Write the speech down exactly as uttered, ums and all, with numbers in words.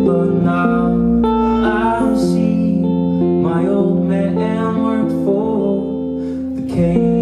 but now I see my old man worked for the king.